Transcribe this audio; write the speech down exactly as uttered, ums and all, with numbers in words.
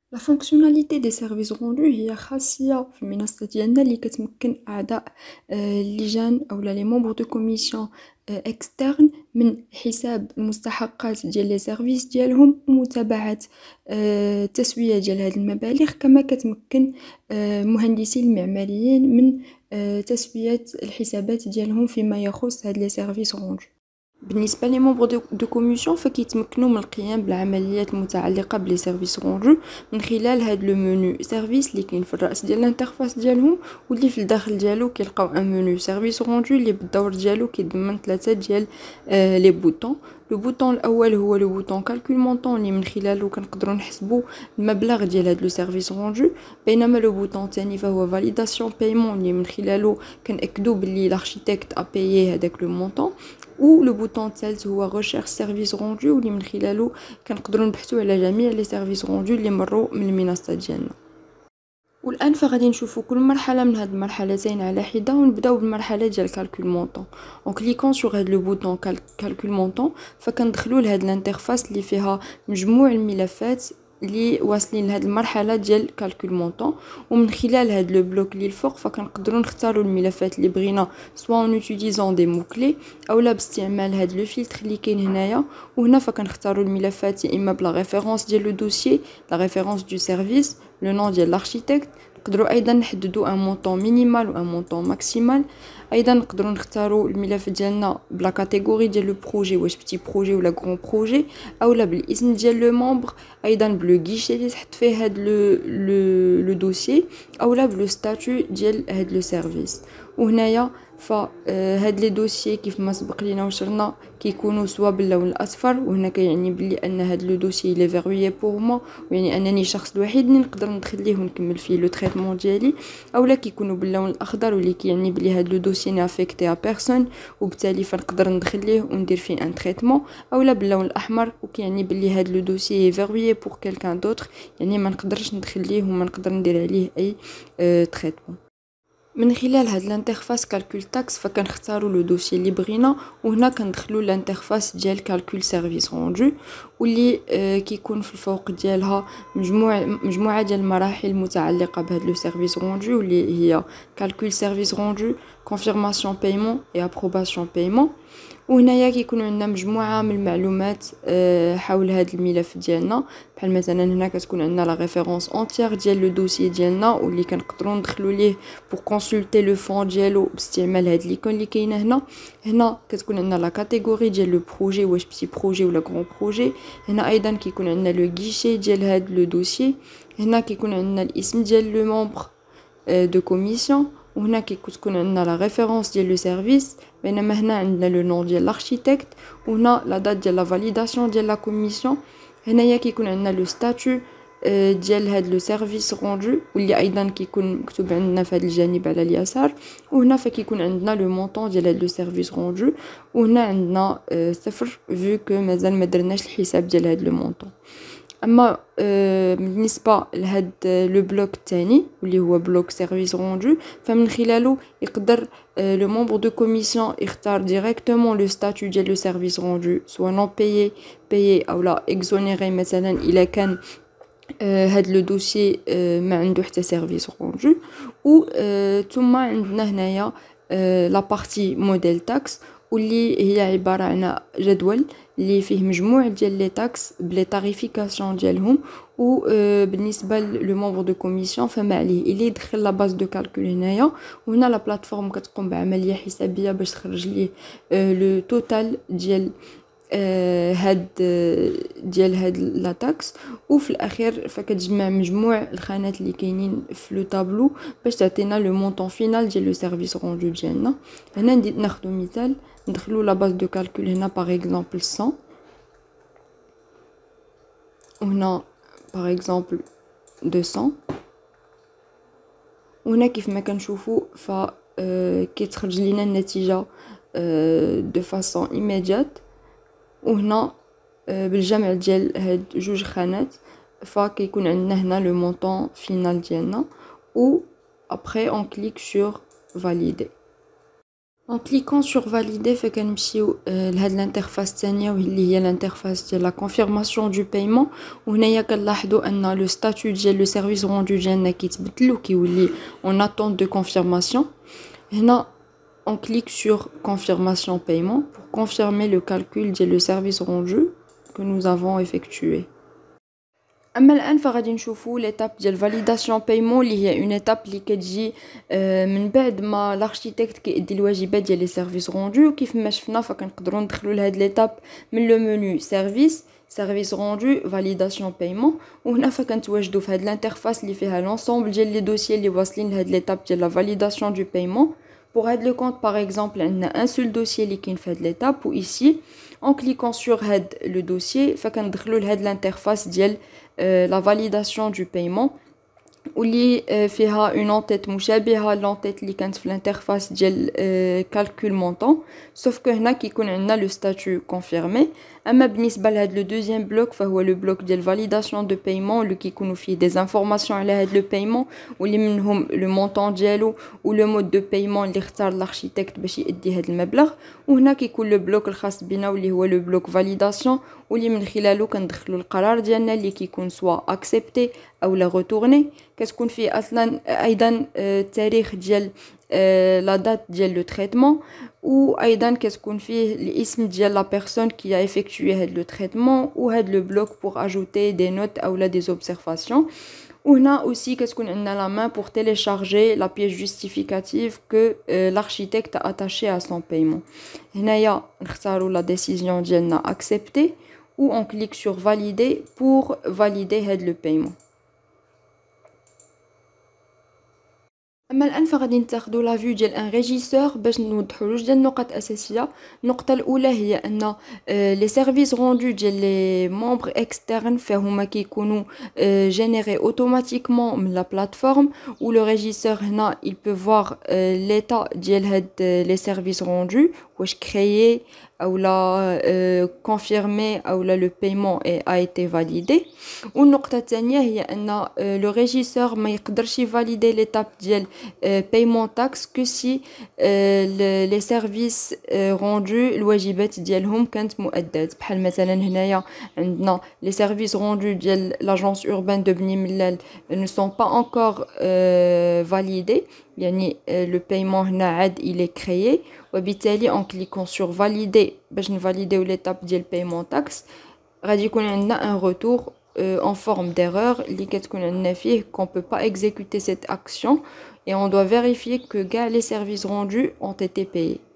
La fonctionnalité des services rendus هي خاصية في المنصة ديالنا اللي كتمكن أعضاء آه، اللجان أو لي ممبر دو كوميسيون اكسترن من حساب المستحقات ديال لي سيرفيس ديالهم ومتابعة آه، التسوية ديال هاد المبالغ، كما كتمكن آه، المهندسين المعماريين من آه، تسوية الحسابات ديالهم فيما يخص هاد لي سيرفيس روندو. بالنسبة لي ممبر دو, دو كوميسيون فكيتمكنوا من القيام بالعمليات المتعلقة بلي سيرفيس روندو من خلال هاد لو منو سيرفيس اللي كاين في الراس ديال الانترفاس ديالهم، واللي في الداخل ديالو كيلقاو ان منو سيرفيس روندو اللي بالدور ديالو كيضمن ثلاثه ديال آه لي بوطون. لو بوطون الاول هو لو بوطون كالكول مونطون اللي من خلاله كنقدروا نحسبوا المبلغ ديال هاد لو سيرفيس روندو، بينما لو بوطون الثاني فهو فاليداسيون بايمون اللي من خلاله كنأكدوا باللي لاركيتكت ا بايي هذاك لو مونطون، و لو بوطون الثالث هو ريشيرش سيرفيس روندو واللي من خلاله كنقدروا نبحثوا على جميع لي سيرفيس روندو اللي مروا من المنصه ديالنا. والان فغادي نشوفوا كل مرحله من هاد المرحلتين على حده، ونبداو بالمرحله ديال كالكول مونطون. اون كليكون سور هاد لو بوطون كالكول مونطون فكندخلوا لهاد الانترفاس اللي فيها مجموع الملفات اللي واصلين لهاد المرحله ديال كالكول مونطون، ومن خلال هاد لو بلوك اللي الفوق فكنقدروا نختاروا الملفات اللي بغينا سواء اون اوتيليزون دي مو كلي اولا باستعمال هاد لو فلتر اللي كاين هنايا. وهنا فكنختاروا الملفات يا اما بلا ريفيرونس ديال لو دوسيي، لا ريفيرونس دو سيرفيس، لو نون ديال لاركيتكت. نقدروا ايضا نحددوا ان مونطون مينيمال و ان مونطون ماكسيمال. ايضا نقدروا نختاروا الملف ديالنا بلا كاتيجوري ديال لو بروجي، واش بتي بروجي ولا غران بروجي، اولا بالاسم ديال لو ممبر، ايضا بلو غيشي اللي تحط فيه هاد لو لو لو دوسيي، اولا بلو ستاتيو ديال هاد لو سيرفيس. وهنايا فهاد لي دوسيي كيف ما سبق لينا وشرنا كيكونوا سوا باللون الاصفر، وهنا كيعني بلي ان هاد لو دوسيي لي فيريي بور مو، يعني انني شخص الوحيد اللي نقدر ندخل ليه ونكمل فيه لو تريتمون ديالي. اولا كيكونوا باللون الاخضر واللي كيعني بلي هاد لو دوسيي نافيكتي ا بيرسون وبالتالي فنقدر ندخل ليه وندير فيه ان تريتمون، اولا باللون الاحمر وكيعني بلي هاد لو دوسيي فيريي بور كيلكان دوتر، يعني ما نقدرش ندخل ليه وما نقدر ندير عليه اي أه تريتمون. من خلال هاد الانترفاس كالكول تاكس فكنختاروا لو دوسي اللي بغينا، وهنا كندخلوا الانترفاس ديال كالكول سيرفيس روندو واللي آه كيكون في الفوق ديالها مجموعه مجموعه ديال المراحل المتعلقه بهاد لو سيرفيس روندو واللي هي كالكول سيرفيس روندو، كونفيرماسيون بايمون اي ابروباسيون بايمون. وهنايا كيكون عندنا مجموعه من المعلومات أه حول هذا الملف ديالنا، بحال مثلا هنا كتكون عندنا لا ريفيرونس اونتيير ديال لو دوسيي ديالنا واللي كنقدروا ندخلوا ليه بور كونسلتي لو فون ديالو باستعمال هاد ليكون اللي كاينه هنا. هنا كتكون عندنا لا كاتيجوري ديال لو بروجي، واش بتي بروجي ولا غران بروجي. هنا ايضا كيكون عندنا لو غيشي ديال هاد لو دوسيي. هنا كيكون عندنا الاسم ديال لو ممبر دو كوميسيون، وهنا كتكون عندنا لا ريفيرونس ديال لو سيرفيس، بينما هنا عندنا لو نون ديال لاركيتكت، وهنا لا دات ديال لا فاليداسيون ديال لا كوميسيون. هنايا كيكون عندنا لو ستاتيو ديال هاد لو سيرفيس روندو واللي ايضا كيكون مكتوب عندنا في هذا الجانب على اليسار. وهنا فكيكون عندنا لو مونطون ديال هاد لو سيرفيس روندو، وهنا عندنا صفر فيو كو مازال ما درناش الحساب ديال هاد لو مونطون. اما آه بالنسبه لهاد لو بلوك الثاني واللي هو بلوك سيرفيس روندو فمن خلاله يقدر آه لو ممبر دو كوميسيون يختار ديريكتومون لو ستاتيو ديال لو سيرفيس روندو، سوا نون بايي بايي اولا اكزونيري مثلا الا كان آه هاد لو دوسي آه ما عنده حتى سيرفيس روندو. و آه ثم عندنا هنايا آه لا بارتي موديل تاكس واللي هي عباره عن جدول اللي فيه مجموع ديال لي تاكس بلي تاريفيكاسيون ديالهم. و بالنسبه لو ممبر دو كوميسيون فما عليه اللي يدخل لا باز دو كالكول هنايا، وهنا لا بلاتفورم كتقوم بعمليه حسابيه باش تخرج ليه لو توتال ديال آه هاد ديال هاد لا تاكس. وفي الاخير فكتجمع مجموع الخانات اللي كاينين في لو طابلو باش تعطينا لو مونطون فينال ديال لو سيرفيس روندو ديالنا. هنا ناخذ مثال، ندخلو لا باز دو كالكول هنا باغ اكزومبل مية، وهنا باغ اكزومبل ميتين، وهنا كيف ما كنشوفوا ف آه كيتخرج لينا النتيجه آه دو فاصون ايميديات. وهنا آه بالجمع ديال هاد جوج خانات فكيكون عندنا هنا لو مونطون فينال ديالنا. و ابري اون كليك سور فاليدي. En cliquant sur valider, فكنمشيو لهاد l'interface الثانية واللي هي l'interface ديال la confirmation du paiement. وهنايا كنلاحظوا أن le statut ديال le service rendu ديالنا كيتبدل وكيولي en attente de confirmation. هنا on clique sur confirmation paiement pour confirmer le calcul ديال le service rendu que nous avons effectué. اما الان فغادي نشوفوا ليتاب ديال فاليداسيون بايمون اللي هي اون ايتاب اللي كتجي من بعد ما لاركتيكت كيدي الواجبات ديال لي سيرفيس روندو. وكيف ما شفنا فكنقدروا ندخلوا لهاد ليتاب من لو منيو سيرفيس سيرفيس روندو فاليداسيون بايمون. وهنا فكنتواجدوا في هاد الانترفاس اللي فيها لونسومبل ديال لي دوسيي اللي واصلين لهاد ليتاب ديال لا فاليداسيون دو بايمون. Pour هاد le compte par exemple عندنا un seul dossier اللي كاين في هاد l'étape. و ici en cliquant sur هاد le dossier فكندخلوا لهاد l'interface ديال la validation du paiement واللي فيها une entête مشابهة l'entête اللي كانت في l'interface ديال calcul montant. sauf que هنا كيكون عندنا le statut confirmé. اما بالنسبه لهاد لو دوزيام بلوك فهو لو بلوك ديال فاليداسيون دو بايمون اللي كيكونوا فيه دي انفورماسيون على هاد لو بايمون واللي منهم لو مونطون ديالو و لو مود دو بايمون اللي اختار الاركتيكت باش يدي هاد المبلغ. وهنا كيكون لو بلوك الخاص بنا واللي هو لو بلوك فاليداسيون واللي من خلاله كندخلوا القرار ديالنا اللي كيكون سوا اكسبتي او لا روتورني. كتكون فيه اصلا ايضا التاريخ ديال لا دات ديال لو تريتمون وايضا كتكون فيه الاسم ديال لا بيرسون كي ا effectué هاد لو تريتمون وهاد لو بلوك pour ajouter des notes ou des observations. وهنا aussi كتكون عندنا la main pour télécharger la pièce justificative que euh, l'architecte a attachée à son paiement. هنايا نختاروا la décision ديالنا accepter ou on clique sur valider pour valider هاد le paiement. اما الان فغادي نتاخدوا لا فيو ديال ان ريجيسور باش نوضحوا جوج ديال النقط اساسيه. النقطه الاولى هي ان لي سيرفيس روندو ديال لي ممبر اكسترن فهما كيكونوا جينيري اوتوماتيكمون من لا بلاتفورم و لو ريجيسور هنا il peut voir l'état ديال هاد لي سيرفيس روندو واش كريي ou la euh, confirmé ou la le paiement a été validé. والنقطة الثانية هي أن le régisseur ما يقدرش valider l'étape ديال paiement taxe que si les services rendus الواجبات ديالهم كانت مؤدات. بحال مثلا هنايا عندنا les services rendus ديال l'agence urbaine de بني ملال ne sont pas encore euh, validés. يعني le paiement هنا عاد il est créé وبالتالي en cliquant sur valider باش نفاليديو l'étape ديال paiement taxe غادي يكون عندنا un retour euh, en forme d'erreur اللي كتكون عندنا فيه qu'on peut pas exécuter cette action et on doit vérifier que كاع les services rendus ont été payés.